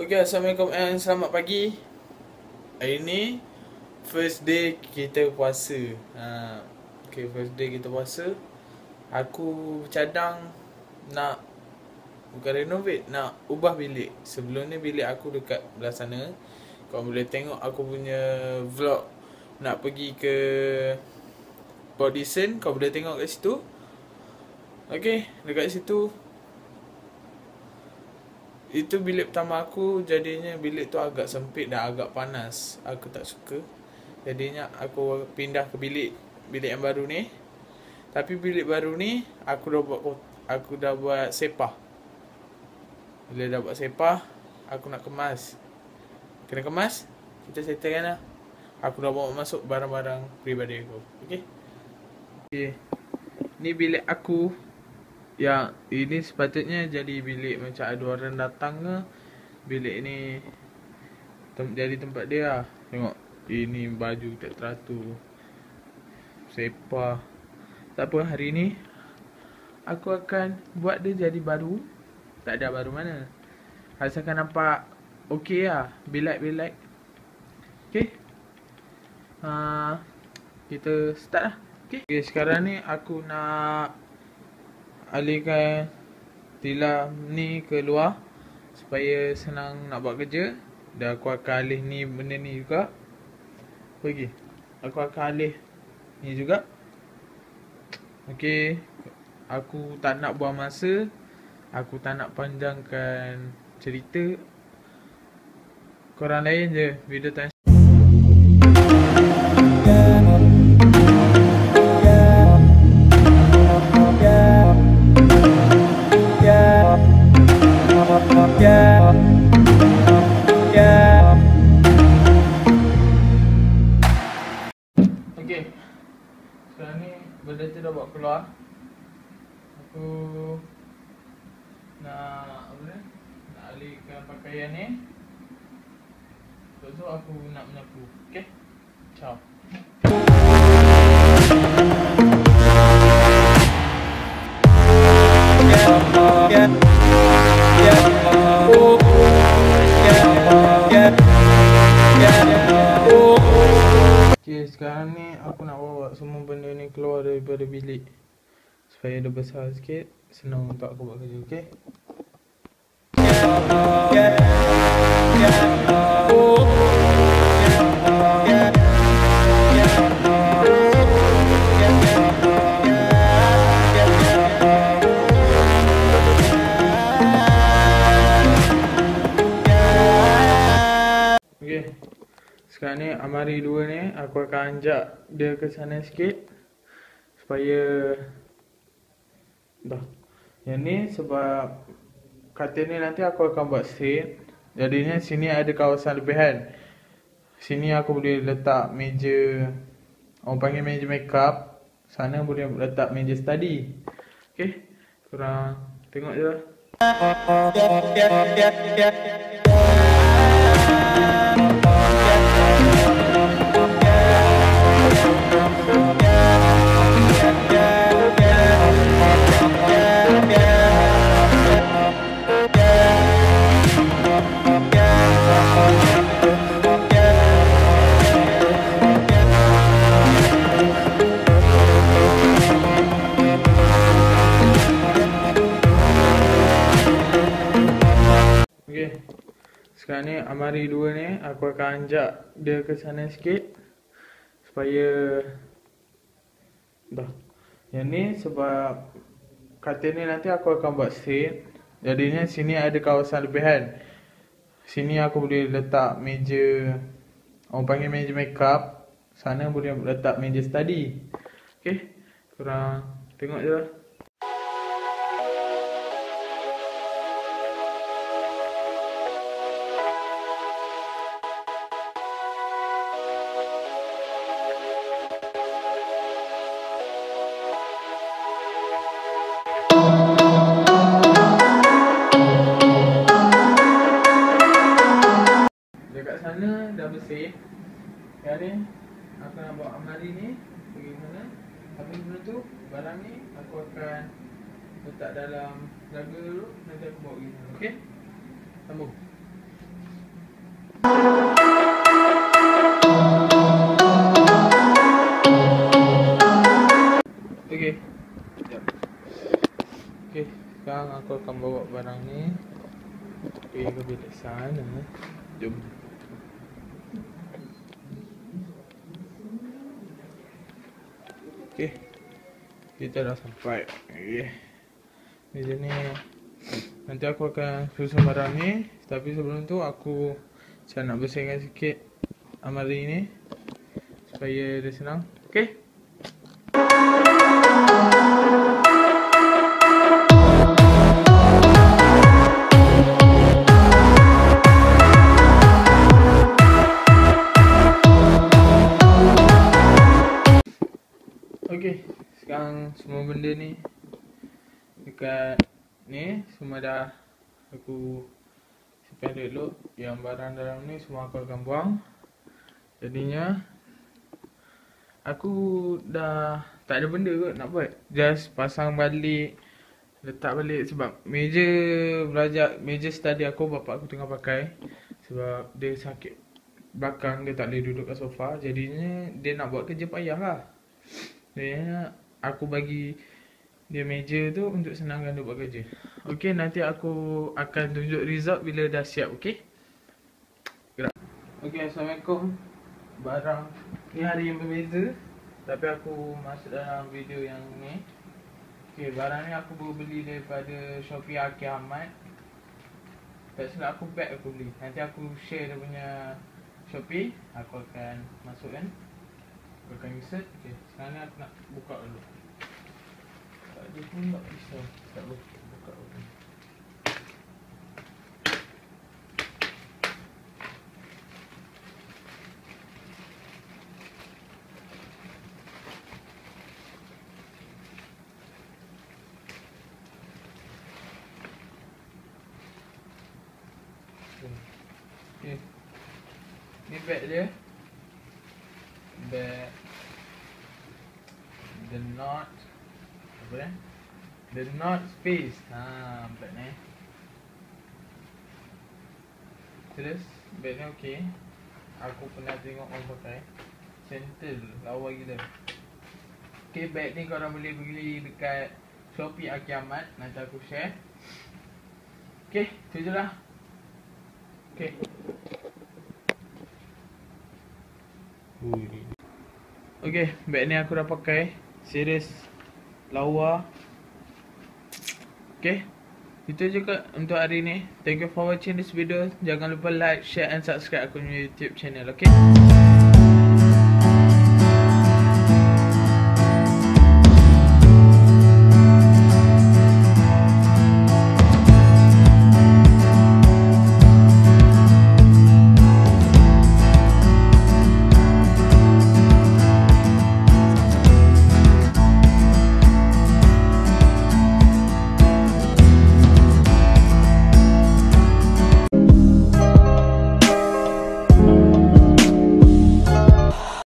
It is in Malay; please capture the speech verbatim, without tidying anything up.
Okay, Assalamualaikum and selamat pagi. Hari ni first day kita puasa. ha, Okay, first day kita puasa. Aku cadang nak, bukan renovate, nak ubah bilik. Sebelum ni bilik aku dekat belah sana. Kau boleh tengok aku punya vlog nak pergi ke Port Dickson. Kau boleh tengok kat situ. Okay, dekat situ. Itu bilik pertama aku. Jadinya bilik tu agak sempit dan agak panas. Aku tak suka. Jadinya aku pindah ke bilik Bilik yang baru ni. Tapi bilik baru ni Aku dah buat Aku dah buat sepah. Bila dah buat sepah, aku nak kemas. Kena kemas, kita settlekan lah. Aku dah bawa masuk barang-barang peribadi aku. Okay, okay. Ni bilik aku. Yang ini sepatutnya jadi bilik macam ada orang datang ke. Bilik ni tem- jadi tempat dia lah. Tengok, ini baju tak teratur, sepah. Tak apa, hari ni aku akan buat dia jadi baru. Tak ada baru mana, asalkan nampak okey lah, bilik-bilik. Okay, uh, kita start lah. Okay, okay, sekarang ni aku nak alihkan tilam ni ke luar supaya senang nak buat kerja. Dan aku akan alih ni, benda ni juga. Pergi, aku akan alih ni juga. Okay, aku tak nak buang masa. Aku tak nak panjangkan cerita. Korang lain je video time. Okay, sekarang ni benda tu dah bawa keluar. Aku nak apa ni? Nak alihkan pakaian ni. Lepas tu aku nak menyapu. Okay, ciao. Okay, sekarang ni aku nak bawa semua benda ni keluar daripada bilik supaya dia besar sikit, senang untuk aku buat kerja. Okay, okay. Sekarang ni almari dua ni aku akan anjak dia ke sana sikit supaya dah. Yang ni sebab katil ni nanti aku akan buat set. Jadinya sini ada kawasan lebihan. Sini aku boleh letak meja, orang panggil meja makeup. Sana boleh letak meja study. Okay, korang tengok je lah. Okay, sekarang ni almari dua ni aku akan anjak dia ke sana sikit supaya dah. Yang ni sebab katil ni nanti aku akan buat set. Jadinya sini ada kawasan lebihan. Sini aku boleh letak meja, orang panggil meja makeup. Sana boleh letak meja study. Okay, korang tengok je lah. Dekat sana dah bersih. Sekarang ni aku nak bawa almari ni pergi sana. Habis benda tu, barang ni aku akan letak dalam jaga dulu. Nanti aku bawa pergi sana. Okay, sambung. Sekejap. Okay, sekarang aku akan bawa barang ni pergi ke bilik sana. Jom. Okay, kita dah sampai. Okay. Di sini nanti aku akan susun barang ni. Tapi sebelum tu aku saya nak bersihkan sikit almari ni supaya dia senang. Okay. Okay, sekarang semua benda ni dekat ni semua dah aku simpan dulu. Yang barang dalam ni semua aku akan buang. Jadinya aku dah tak ada benda kot nak buat. Just pasang balik, letak balik sebab meja belajar, meja study aku bapak aku tengah pakai. Sebab dia sakit belakang, dia tak boleh duduk kat sofa. Jadinya dia nak buat kerja payah lah. Jadinya aku bagi dia meja tu untuk senangkan dia buat kerja. Okay, nanti aku akan tunjuk result bila dah siap. Okay. Gerak. Okay, Assalamualaikum. Barang ni hari yang berbeza, tapi aku masuk dalam video yang ni. Okay, barang ni aku baru beli daripada Shopee Aki Ahmad. Tak silap aku bag aku beli. Nanti aku share dia punya Shopee. Aku akan masukkan. Aku akan insert. Okay, sekarang ni aku nak buka dulu. Tak ada pun tak bisa. Tak boleh buka dulu. Okay. Ni bag dia. Bag The Knot apa eh? The Knot Space. Ha, bag ni. Terus bag ni okey. Aku pernah tengok orang pakai. Gentle, lawa gila. Okay, bag ni korang boleh beli dekat Shopee Aki Ahmad. Nanti aku share. Okay, tu je lah. Okay. Okay, bag ni aku dah pakai. Series lawa. Okay, itu je kot untuk hari ni. Thank you for watching this video. Jangan lupa like, share and subscribe aku punya YouTube channel. Okay.